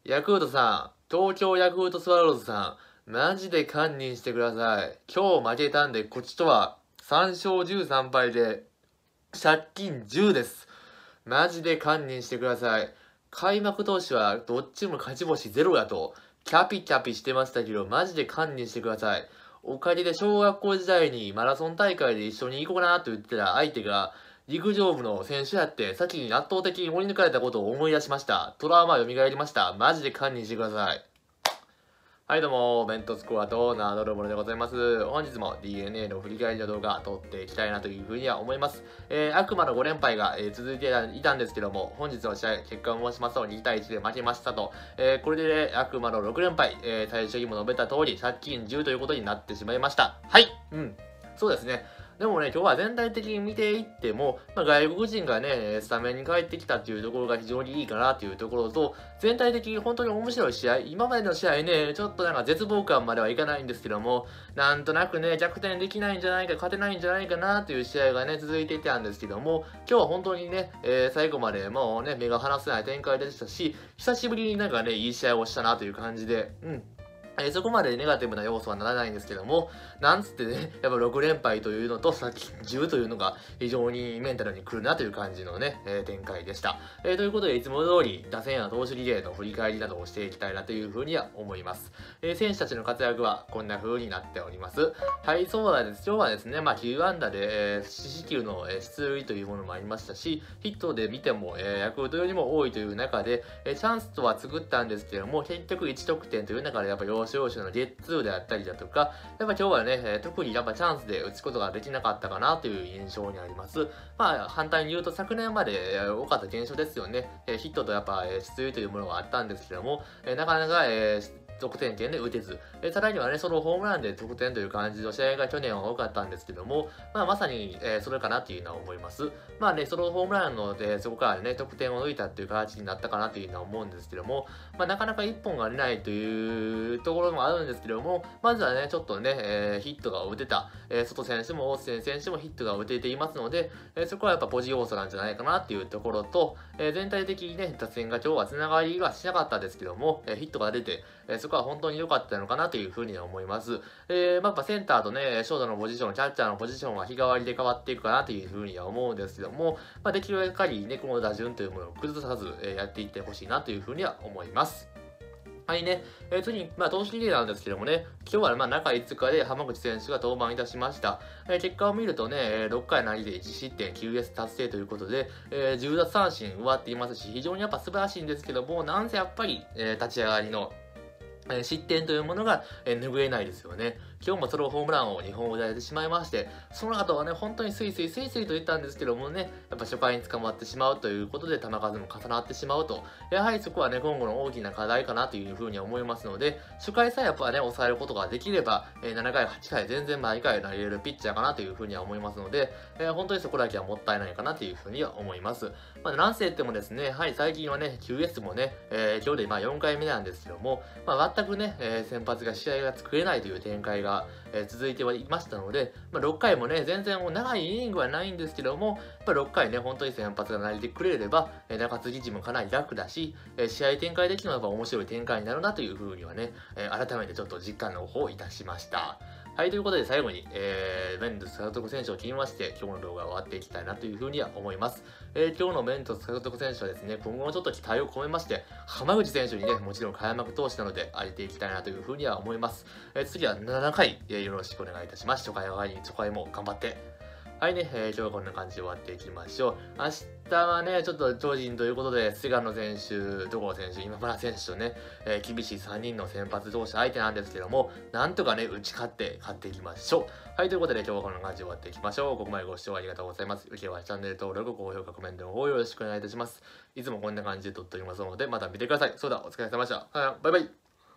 ヤクルトさん、東京ヤクルトスワローズさん、マジで堪忍してください。今日負けたんで、こっちとは3勝13敗で、借金10です。マジで堪忍してください。開幕投手はどっちも勝ち星ゼロやと、キャピキャピしてましたけど、マジで堪忍してください。おかげで小学校時代にマラソン大会で一緒に行こうかなと言ってた相手が、陸上部の選手やって先に圧倒的に追い抜かれたことを思い出しました。トラウマ蘇りました。マジで堪忍してください。はいどうも、メントスコアと名乗るものでございます。本日も DNA の振り返りの動画撮っていきたいなというふうには思います。悪魔の5連敗が、続いていたんですけども、本日の試合、結果を申しますと2対1で負けましたと。これで、悪魔の6連敗、最初にも述べた通り、借金10ということになってしまいました。はい、そうですね。でもね、今日は全体的に見ていっても、外国人がね、スタメンに帰ってきたっていうところが非常にいいかなっていうところと、全体的に本当に面白い試合、今までの試合ね、ちょっとなんか絶望感まではいかないんですけども、なんとなくね、逆転できないんじゃないか、勝てないんじゃないかなっていう試合がね、続いていたんですけども、今日は本当にね、最後までもうね、目が離せない展開でしたし、久しぶりになんかね、いい試合をしたなという感じで、そこまでネガティブな要素はならないんですけども、なんつってね、やっぱ6連敗というのと、さっき10というのが非常にメンタルに来るなという感じのね、展開でした。ということで、いつも通り打線や投手リレーの振り返りなどをしていきたいなというふうには思います。選手たちの活躍はこんな風になっております。はい、そうなんです。今日はですね、9安打で、四死球の出塁というものもありましたし、ヒットで見ても、ヤクルトよりも多いという中で、チャンスとは作ったんですけども、結局1得点という中でやっぱ要所要所のゲッツーであったりだとか、やっぱ今日はね、特にやっぱチャンスで打つことができなかったかなという印象にあります。反対に言うと昨年まで多かった現象ですよね。ヒットとやっぱ出塁というものがあったんですけども、なかなか得点圏で打てず、さらにはね、ソロホームランで得点という感じの試合が去年は多かったんですけども、まさに、それかなっていうのは思います。ソロホームランので、そこからね、得点を抜いたっていう形になったかなというのは思うんですけども、なかなか1本が出ないというところもあるんですけども、まずはね、ちょっとね、ヒットが打てた、外選手も大瀬選手もヒットが打てていますので、そこはやっぱポジ要素なんじゃないかなっていうところと、全体的にね、打線が今日は繋がりはしなかったですけども、ヒットが出て、そこは本当に良かったのかなというふうには思います。やっぱセンターとね、ショートのポジション、キャッチャーのポジションは日替わりで変わっていくかなというふうには思うんですけども、できる限りね、この打順というものを崩さず、やっていってほしいなというふうには思います。はいね。次に、投手リレーなんですけどもね、今日は中5日で浜口選手が登板いたしました。結果を見るとね、6回投げて1失点 9S 達成ということで、10奪三振奪っていますし、非常にやっぱ素晴らしいんですけども、なんせやっぱり、立ち上がりの失点というものが拭えないですよね。今日もソロホームランを2本打たれてしまいまして、その後はね、本当にスイスイスイスイと言ったんですけどもね、やっぱ初回に捕まってしまうということで球数も重なってしまうと、やはりそこはね、今後の大きな課題かなというふうに思いますので、初回さえやっぱね、抑えることができれば、7回、8回全然毎回投げれるピッチャーかなというふうには思いますので、本当にそこだけはもったいないかなというふうには思います。なんせ言ってもですね、最近はね、QS もね、今日で4回目なんですけども、全くね、先発が試合が作れないという展開が、続いてはいましたので、6回もね、全然長いイニングはないんですけども、6回ね、本当に先発が投げてくれれば、中継ぎ陣もかなり楽だし、試合展開できるのは面白い展開になるなというふうにはね、改めてちょっと実感の方をいたしました。はい、ということで最後に、メントス獲得選手を切りまして、今日の動画を終わっていきたいなというふうには思います。今日のメントス獲得選手はですね、今後もちょっと期待を込めまして、浜口選手にね、もちろん開幕投手なので、上げていきたいなというふうには思います。次は7回、よろしくお願いいたします。初回も頑張って。はいね、今日はこんな感じで終わっていきましょう。明日はね、ちょっと超人ということで、菅野選手、戸郷選手、今村選手とね、厳しい3人の先発投手相手なんですけども、なんとかね、打ち勝っていきましょう。はい、ということで今日はこんな感じで終わっていきましょう。ここまでご視聴ありがとうございます。よければチャンネル登録、高評価、コメントの方よろしくお願いいたします。いつもこんな感じで撮っておりますので、また見てください。それではお疲れ様でした。バイバイ。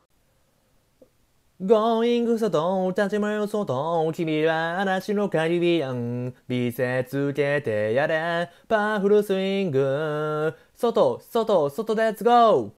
Going 外、立ち回る外、君は嵐のカリビアン。見せつけてやれ、パワフルスイング。外、外、外、レッツゴー